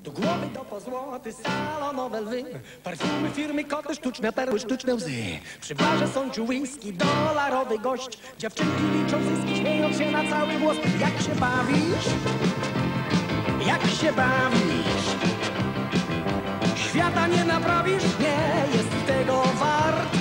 Do głowy do pozłoty, salonowe lwy, parfumy firmy koty, sztuczne perły, sztuczne łzy. Przy barze sączy whisky, dolarowy gość. Dziewczynki liczą zyski, śmiejąc się na cały głos. Jak się bawisz? Jak się bawisz? Świata nie naprawisz? Nie jest tego wart.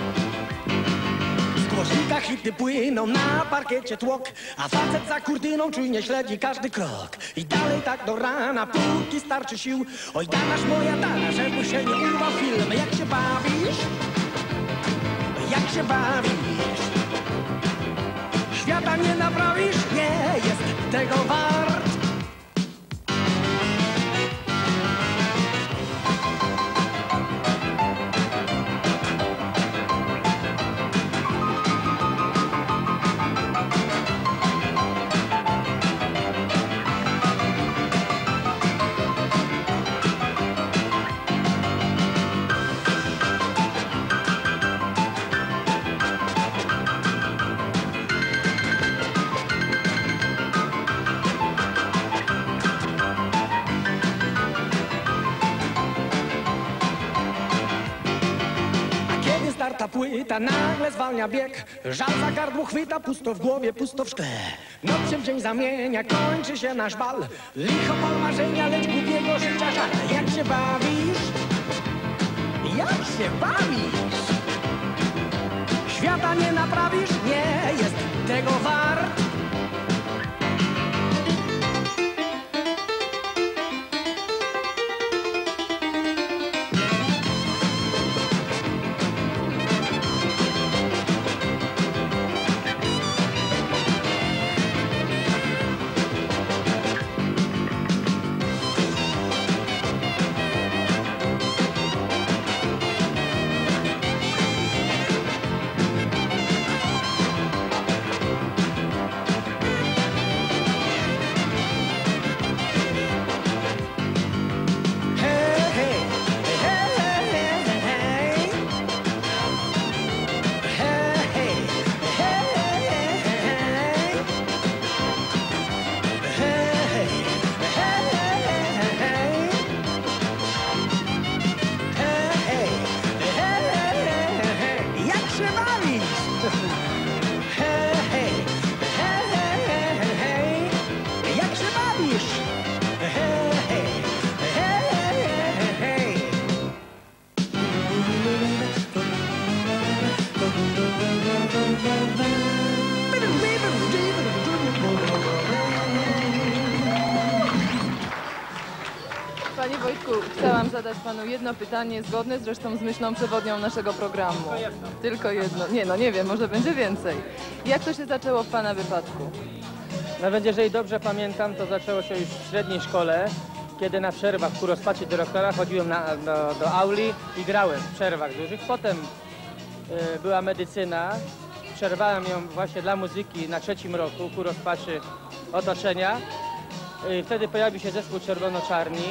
Z głośnika hity płyną, na parkiecie tłok, a facet za kurtyną czujnie śledzi każdy krok. I dalej tak do rana, póki starczy sił. Oj, danasz moja dana, żeby się nie urwał film. Jak się bawisz? Jak się bawisz? Świata nie naprawisz? Nie jest tego wart. Ta płyta nagle zwalnia bieg, żal za gardło chwyta, pusto w głowie, pusto w szkle. Noc się w dzień zamienia, kończy się nasz bal. Licho pal marzenia, lecz głupiego życia żal. Jak się bawisz? Jak się bawisz? Świata nie naprawisz? Nie jest tego wart. Panie Wojtku, chciałam zadać panu jedno pytanie, zgodne zresztą z myślą przewodnią naszego programu. Tylko jedno. Nie, no nie wiem, może będzie więcej. Jak to się zaczęło w pana wypadku? Nawet jeżeli dobrze pamiętam, to zaczęło się już w średniej szkole, kiedy na przerwach ku rozpaczy dyrektora chodziłem do auli i grałem w przerwach dużych. Potem była medycyna, przerwałem ją właśnie dla muzyki na 3. roku ku rozpaczy otoczenia. Wtedy pojawił się zespół Czerwono-Czarni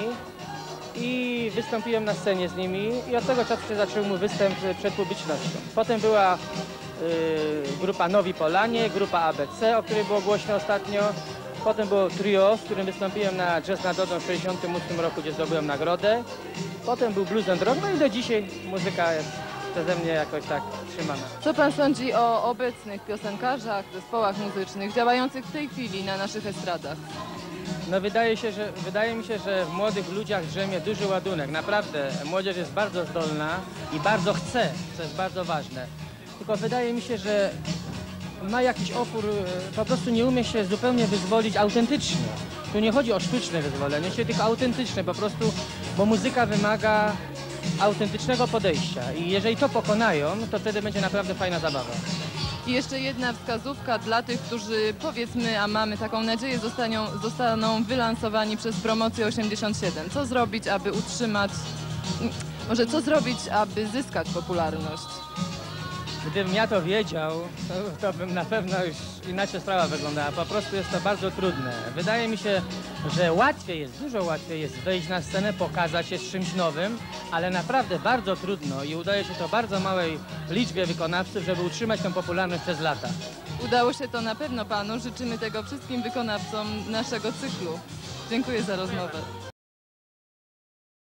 i wystąpiłem na scenie z nimi i od tego czasu się zaczął mój występ przed publicznością. Potem była grupa Nowi Polanie, grupa ABC, o której było głośno ostatnio. Potem było trio, z którym wystąpiłem na Jazz na Dodon w 1968 roku, gdzie zdobyłem nagrodę. Potem był Blues and Rock, no i do dzisiaj muzyka jest przeze mnie jakoś tak trzymana. Co pan sądzi o obecnych piosenkarzach, zespołach muzycznych działających w tej chwili na naszych estradach? No wydaje mi się, że w młodych ludziach drzemie duży ładunek. Naprawdę młodzież jest bardzo zdolna i bardzo chce, co jest bardzo ważne. Tylko wydaje mi się, że ma jakiś opór, po prostu nie umie się zupełnie wyzwolić autentycznie. Tu nie chodzi o sztuczne wyzwolenie się, tylko autentyczne po prostu, bo muzyka wymaga autentycznego podejścia i jeżeli to pokonają, to wtedy będzie naprawdę fajna zabawa. I jeszcze jedna wskazówka dla tych, którzy powiedzmy, a mamy taką nadzieję, zostaną wylansowani przez promocję 87. Co zrobić, aby utrzymać, może co zrobić, aby zyskać popularność? Gdybym ja to wiedział, to bym na pewno już inaczej sprawa wyglądała. Po prostu jest to bardzo trudne. Wydaje mi się, że dużo łatwiej jest wejść na scenę, pokazać się z czymś nowym, ale naprawdę bardzo trudno i udaje się to bardzo małej liczbie wykonawców, żeby utrzymać tę popularność przez lata. Udało się to na pewno panu. Życzymy tego wszystkim wykonawcom naszego cyklu. Dziękuję za rozmowę.